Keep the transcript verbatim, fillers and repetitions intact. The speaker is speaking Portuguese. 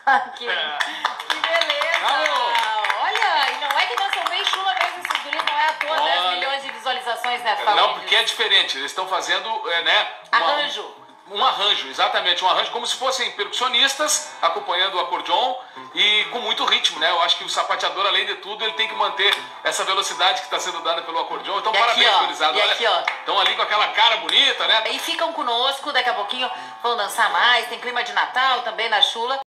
que, que beleza! Não. Olha, e não é que dançam bem chula mesmo esses guris, não é à toa dez Olha. milhões de visualizações, né? Não, porque é diferente. Eles estão fazendo, é, né? uma- Arranjo. Um arranjo, exatamente. Um arranjo como se fossem percussionistas acompanhando o acordeon e com muito ritmo, né? Eu acho que o sapateador, além de tudo, ele tem que manter essa velocidade que está sendo dada pelo acordeon. Então, E aqui, parabéns, ó, gurizada. e Olha, aqui, ó. estão ali com aquela cara bonita, né? E ficam conosco, daqui a pouquinho vão dançar mais, tem clima de Natal também na chula.